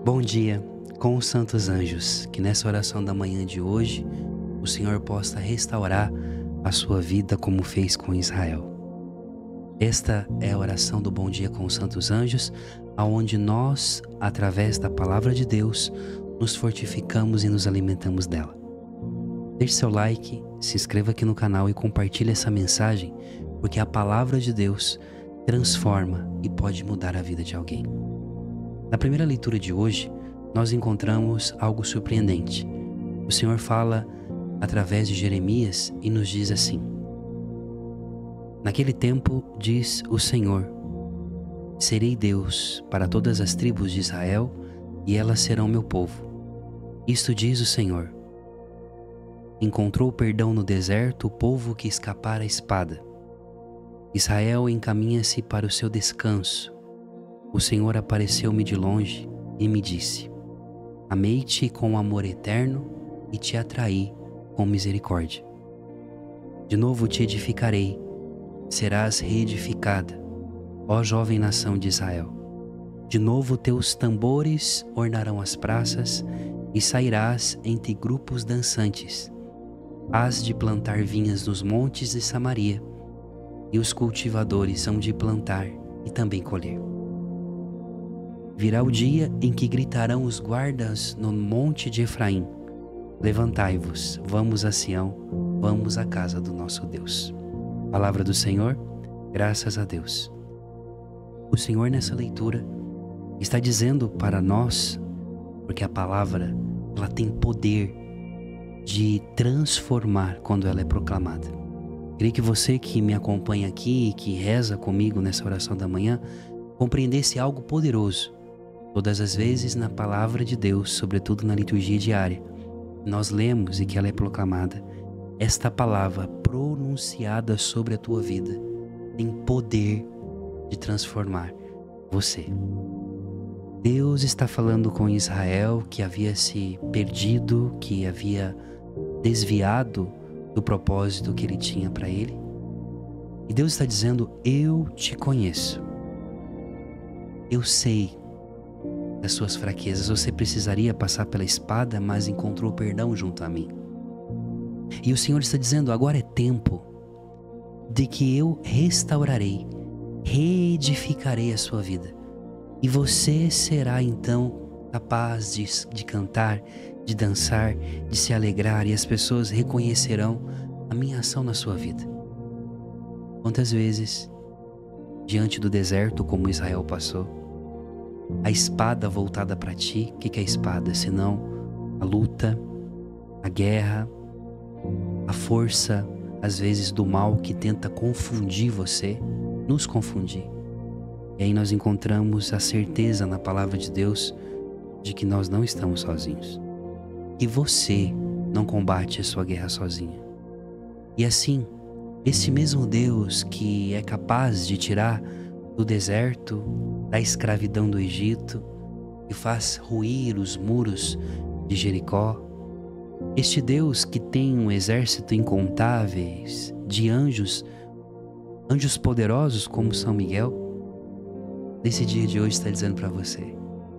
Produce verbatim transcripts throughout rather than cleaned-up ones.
Bom dia, com os santos anjos, que nessa oração da manhã de hoje, o Senhor possa restaurar a sua vida como fez com Israel. Esta é a oração do Bom Dia com os Santos Anjos, aonde nós, através da Palavra de Deus, nos fortificamos e nos alimentamos dela. Deixe seu like, se inscreva aqui no canal e compartilhe essa mensagem, porque a Palavra de Deus transforma e pode mudar a vida de alguém. Na primeira leitura de hoje, nós encontramos algo surpreendente. O Senhor fala através de Jeremias e nos diz assim: Naquele tempo, diz o Senhor, serei Deus para todas as tribos de Israel e elas serão meu povo. Isto diz o Senhor. Encontrou perdão no deserto o povo que escapara à espada. Israel encaminha-se para o seu descanso. O Senhor apareceu-me de longe e me disse: Amei-te com amor eterno e te atraí com misericórdia. De novo te edificarei, serás reedificada, ó jovem nação de Israel. De novo teus tambores ornarão as praças e sairás entre grupos dançantes. Hás de plantar vinhas nos montes de Samaria, e os cultivadores hão de plantar e também colher. Virá o dia em que gritarão os guardas no monte de Efraim: Levantai-vos, vamos a Sião, vamos à casa do nosso Deus. Palavra do Senhor, graças a Deus. O Senhor nessa leitura está dizendo para nós, porque a palavra ela tem poder de transformar quando ela é proclamada. Queria que você que me acompanha aqui e que reza comigo nessa oração da manhã compreendesse algo poderoso. Todas as vezes na palavra de Deus, sobretudo na liturgia diária, nós lemos e que ela é proclamada, esta palavra pronunciada sobre a tua vida tem poder de transformar você. Deus está falando com Israel que havia se perdido, que havia desviado do propósito que ele tinha para ele. E Deus está dizendo: eu te conheço. Eu sei das suas fraquezas. Você precisaria passar pela espada, mas encontrou perdão junto a mim. E o Senhor está dizendo: agora é tempo de que eu restaurarei, reedificarei a sua vida. E você será então capaz de, de cantar, de dançar, de se alegrar, e as pessoas reconhecerão a minha ação na sua vida. Quantas vezes, diante do deserto como Israel passou, a espada voltada para ti, o que, que é a espada? Senão a luta, a guerra, a força, às vezes, do mal que tenta confundir você, nos confundir. E aí nós encontramos a certeza na palavra de Deus de que nós não estamos sozinhos. Que você não combate a sua guerra sozinha. E assim, esse mesmo Deus que é capaz de tirar do deserto, da escravidão do Egito, e faz ruir os muros de Jericó, este Deus que tem um exército incontáveis de anjos, anjos poderosos como São Miguel, nesse dia de hoje está dizendo para você: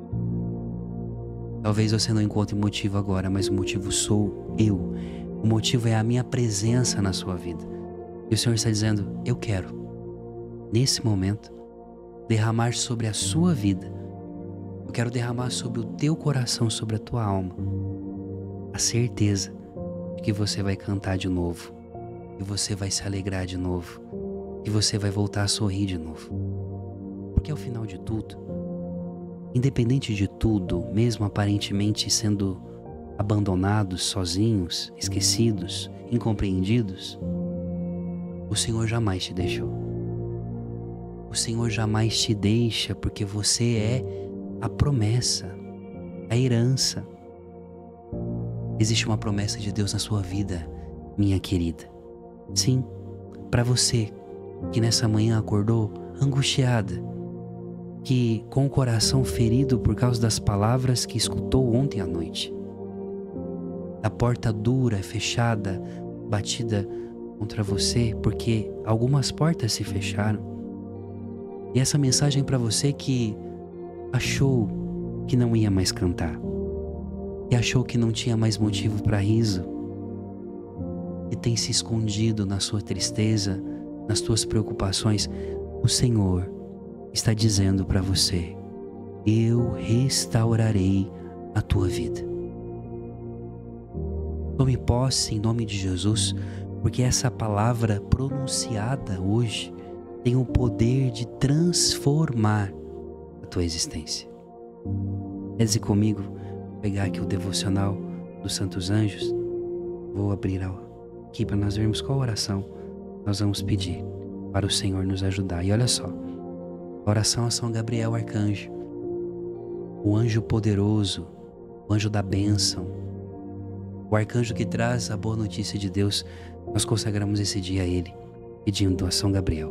talvez você não encontre motivo agora, mas o motivo sou eu. O motivo é a minha presença na sua vida. E o Senhor está dizendo: eu quero, nesse momento, derramar sobre a sua vida. Eu quero derramar sobre o teu coração, sobre a tua alma, a certeza de que você vai cantar de novo, que você vai se alegrar de novo, que você vai voltar a sorrir de novo. Porque ao final de tudo, independente de tudo, mesmo aparentemente sendo abandonados, sozinhos, esquecidos, incompreendidos, o Senhor jamais te deixou. O Senhor jamais te deixa, porque você é a promessa, a herança. Existe uma promessa de Deus na sua vida, minha querida. Sim, para você que nessa manhã acordou angustiada, que com o coração ferido por causa das palavras que escutou ontem à noite. A porta dura, fechada, batida contra você, porque algumas portas se fecharam. E essa mensagem é para você que achou que não ia mais cantar, que achou que não tinha mais motivo para riso, que tem se escondido na sua tristeza, nas tuas preocupações, o Senhor está dizendo para você: eu restaurarei a tua vida. Tome posse em nome de Jesus, porque essa palavra pronunciada hoje tem o poder de transformar a tua existência. Reze comigo, vou pegar aqui o devocional dos Santos Anjos, vou abrir aqui para nós vermos qual oração nós vamos pedir para o Senhor nos ajudar. E olha só, a oração a São Gabriel Arcanjo, o anjo poderoso, o anjo da bênção, o arcanjo que traz a boa notícia de Deus. Nós consagramos esse dia a Ele, pedindo a São Gabriel.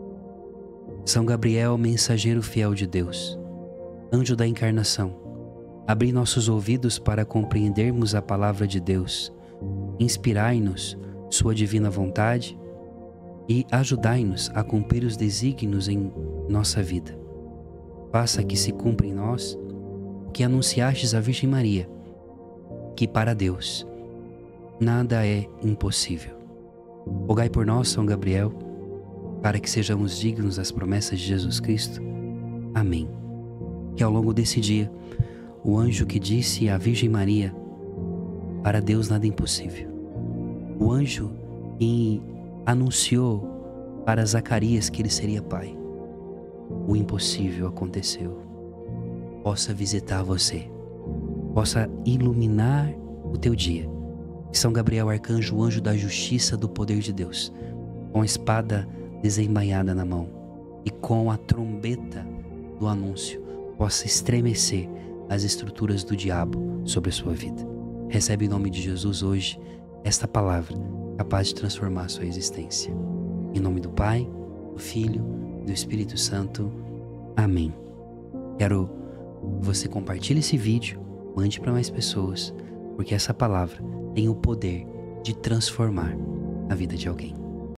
São Gabriel, mensageiro fiel de Deus, anjo da encarnação, abri nossos ouvidos para compreendermos a palavra de Deus, inspirai-nos sua divina vontade e ajudai-nos a cumprir os desígnios em nossa vida. Faça que se cumpra em nós o que anunciastes à Virgem Maria, que para Deus nada é impossível. Rogai por nós, São Gabriel, para que sejamos dignos das promessas de Jesus Cristo. Amém. Que ao longo desse dia, o anjo que disse à Virgem Maria: para Deus nada é impossível, o anjo que anunciou para Zacarias que ele seria pai, o impossível aconteceu, possa visitar você, possa iluminar o teu dia. Que São Gabriel Arcanjo, o anjo da justiça, do poder de Deus, com a espada desembainhada na mão e com a trombeta do anúncio, possa estremecer as estruturas do diabo sobre a sua vida. Recebe em nome de Jesus hoje esta palavra capaz de transformar a sua existência. Em nome do Pai, do Filho e do Espírito Santo. Amém. Quero que você compartilhe esse vídeo, mande para mais pessoas, porque essa palavra tem o poder de transformar a vida de alguém.